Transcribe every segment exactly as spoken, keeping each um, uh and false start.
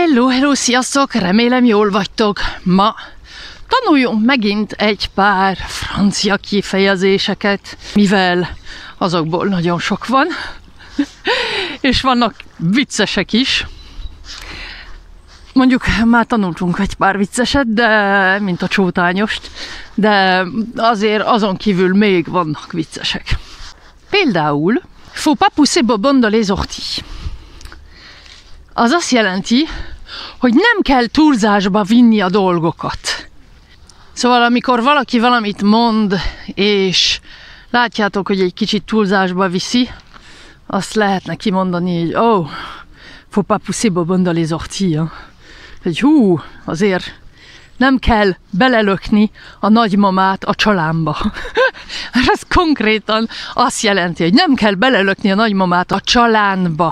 Hello, hello, sziasztok! Remélem jól vagytok. Ma tanuljunk megint egy pár francia kifejezéseket, mivel azokból nagyon sok van, és vannak viccesek is. Mondjuk már tanultunk egy pár vicceset, de mint a csótányost, de azért azon kívül még vannak viccesek. Például, faut pas pousser Bobonne dans les orties. Az azt jelenti, hogy nem kell túlzásba vinni a dolgokat. Szóval amikor valaki valamit mond, és látjátok, hogy egy kicsit túlzásba viszi, azt lehet neki mondani, hogy oh, faut pas pousser Bobonne dans les orties. Hogy hú, azért nem kell belelökni a nagymamát a csalánba. Ez konkrétan azt jelenti, hogy nem kell belelökni a nagymamát a csalánba.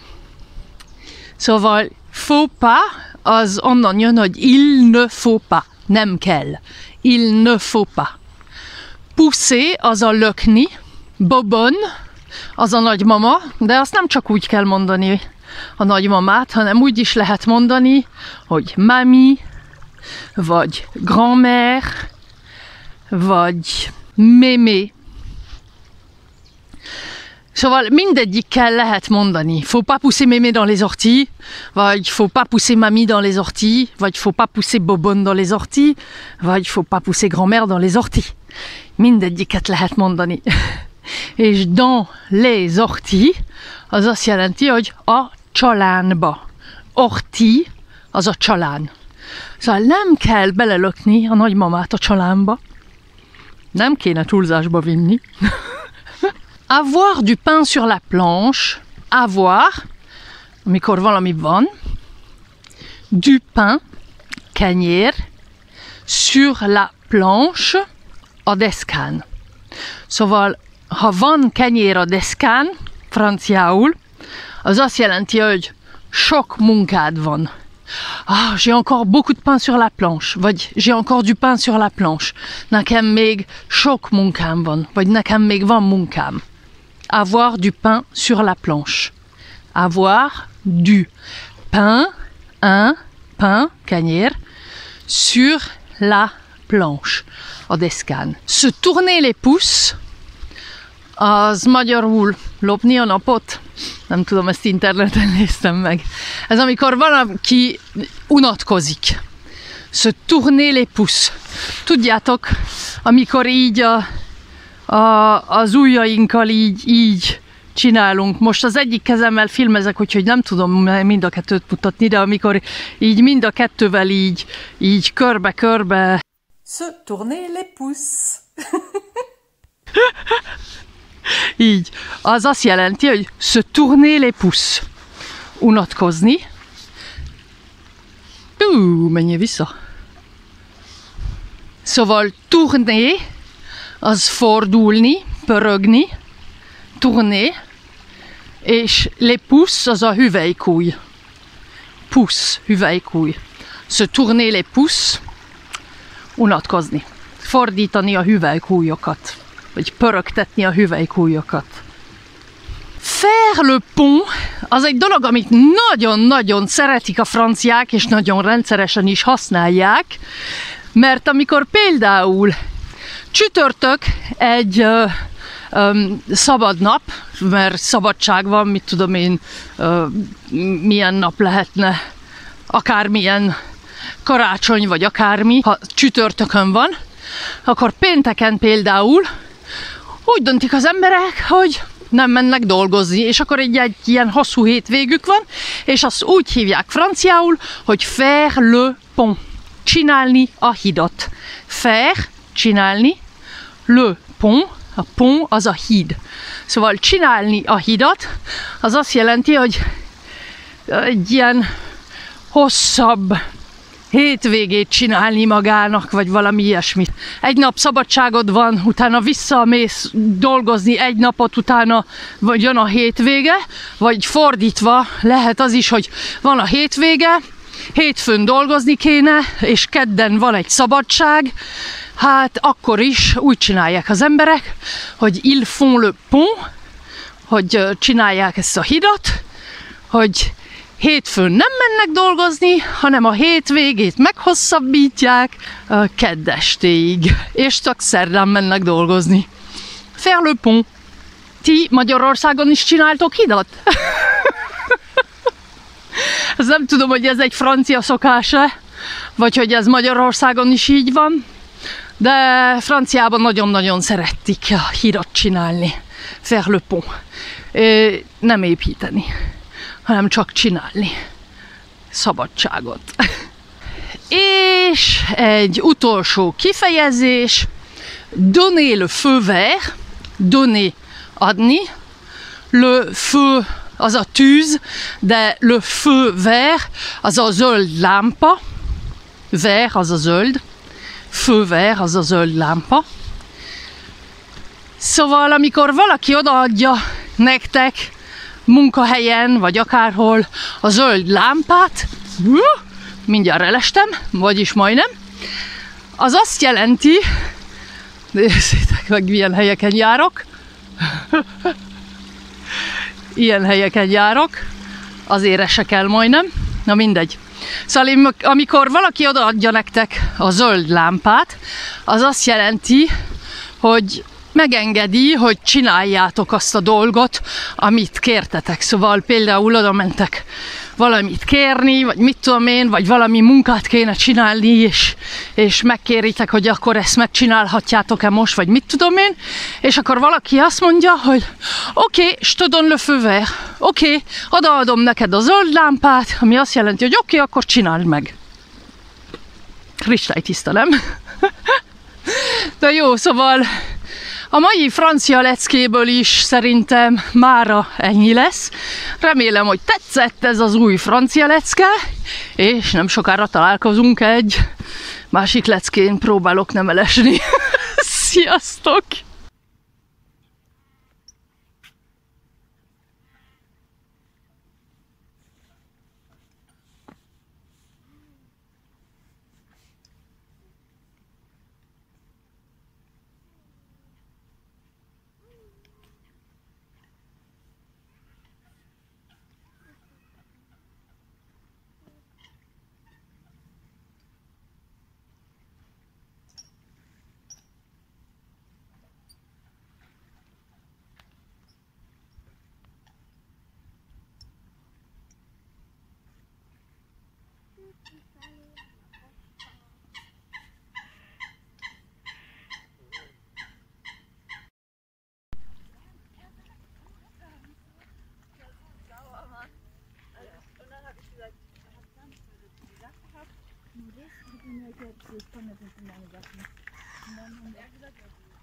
Szóval faut pas az onnan jön, hogy il ne faut pas, nem kell. Il ne faut pas. Pousser az a lökni, Bobonne az a nagymama, de azt nem csak úgy kell mondani a nagymamát, hanem úgy is lehet mondani, hogy mami, vagy grand-mère, vagy mémé. Szóval mindegyikkel lehet mondani. Faut pas pousser mémé dans les orties, vagy faut pas pousser mamie dans les orties, vagy faut pas pousser Bobonne dans les orties, vagy faut pas pousser grand-mère dans les orties. Mindegyiket lehet mondani. És dans les orties az azt jelenti, hogy a csalánba. Ortie az a csalán. Szóval nem kell belelökni a nagymamát a csalánba. Nem kéne túlzásba vinni. Avoir du pain sur la planche. Avoir, amikor valami van. Du pain, kenyér. Sur la planche, a deszkán. Szóval, ha van kenyér a deszkán, franciául, az azt jelenti, hogy sok munkád van. Ah, j'ai encore beaucoup de pain sur la planche, vagy j'ai encore du pain sur la planche. Nekem még sok munkám van, vagy nekem még van munkám. Avoir du pain sur la planche. Avoir du pain, un pain, kenyér, sur la planche, a deszkán. Se tourner les pouces, az magyarul lopni a napot. Nem tudom, ezt interneten néztem meg. Ez amikor valaki unatkozik. Se tourner les pouces. Tudjátok, amikor így a, a, az ujjainkkal így, így csinálunk. Most az egyik kezemmel filmezek, úgyhogy nem tudom mind a kettőt mutatni, de amikor így mind a kettővel így, így körbe-körbe. Se tourner les pouces. Így. Az azt jelenti, hogy se tourner les pouces. Unatkozni. Ú, menjél vissza. Szóval tourner, az fordulni, pörögni. Tourner. És les pouces, az a hüvelykúj. Pouce, hüvelykúj. Se tourner les pouces. Unatkozni. Fordítani a hüvelykújokat. Vagy pörögtetni a hüvelykújokat. Faire le pont, az egy dolog, amit nagyon-nagyon szeretik a franciák, és nagyon rendszeresen is használják, mert amikor például csütörtök egy ö, ö, szabad nap, mert szabadság van, mit tudom én, ö, milyen nap lehetne, akármilyen karácsony, vagy akármi, ha csütörtökön van, akkor pénteken például úgy döntik az emberek, hogy nem mennek dolgozni, és akkor egy, egy ilyen hosszú hétvégük van, és azt úgy hívják franciául, hogy faire le pont. Csinálni a hidat. Faire, csinálni, le pont, a pont az a híd. Szóval csinálni a hidat, az azt jelenti, hogy egy ilyen hosszabb hétvégét csinálni magának, vagy valami ilyesmit. Egy nap szabadságod van, utána visszamész dolgozni egy napot, utána vagy jön a hétvége, vagy fordítva lehet az is, hogy van a hétvége, hétfőn dolgozni kéne, és kedden van egy szabadság, hát akkor is úgy csinálják az emberek, hogy ils font le pont, hogy csinálják ezt a hidat, hogy hétfőn nem mennek dolgozni, hanem a hétvégét meghosszabbítják a kedd estéig, és csak szerdán mennek dolgozni. Faire le pont. Ti Magyarországon is csináltok hidat? Ez nem tudom, hogy ez egy francia szokás-e, vagy hogy ez Magyarországon is így van, de Franciában nagyon-nagyon szeretik a hidat csinálni. Faire le pont. Nem építeni, hanem csak csinálni. Szabadságot. És egy utolsó kifejezés, donner le feu vert, donner, adni, le feu, az a tűz, de le feu vert, az a zöld lámpa, vert, az a zöld, feu vert, az a zöld lámpa. Szóval, amikor valaki odaadja nektek munkahelyen, vagy akárhol a zöld lámpát, mindjárt elestem, vagyis majdnem, az azt jelenti, nézzétek meg, milyen helyeken járok, ilyen helyeken járok, azért esek el majdnem, na mindegy. Szóval én, amikor valaki odaadja nektek a zöld lámpát, az azt jelenti, hogy megengedi, hogy csináljátok azt a dolgot, amit kértetek. Szóval például oda mentek valamit kérni, vagy mit tudom én, vagy valami munkát kéne csinálni, és, és megkéritek, hogy akkor ezt megcsinálhatjátok-e most, vagy mit tudom én, és akkor valaki azt mondja, hogy oké, okay, je te donne le feu vert, oké, okay, odaadom neked a zöld lámpát, ami azt jelenti, hogy oké, okay, akkor csináld meg. Kristálytiszta, nem? De jó, szóval a mai francia leckéből is szerintem mára ennyi lesz. Remélem, hogy tetszett ez az új francia lecke, és nem sokára találkozunk egy másik leckén, próbálok nem elesni. Sziasztok! Ich kann das nicht in meine Sachen. Und dann haben wir gesagt,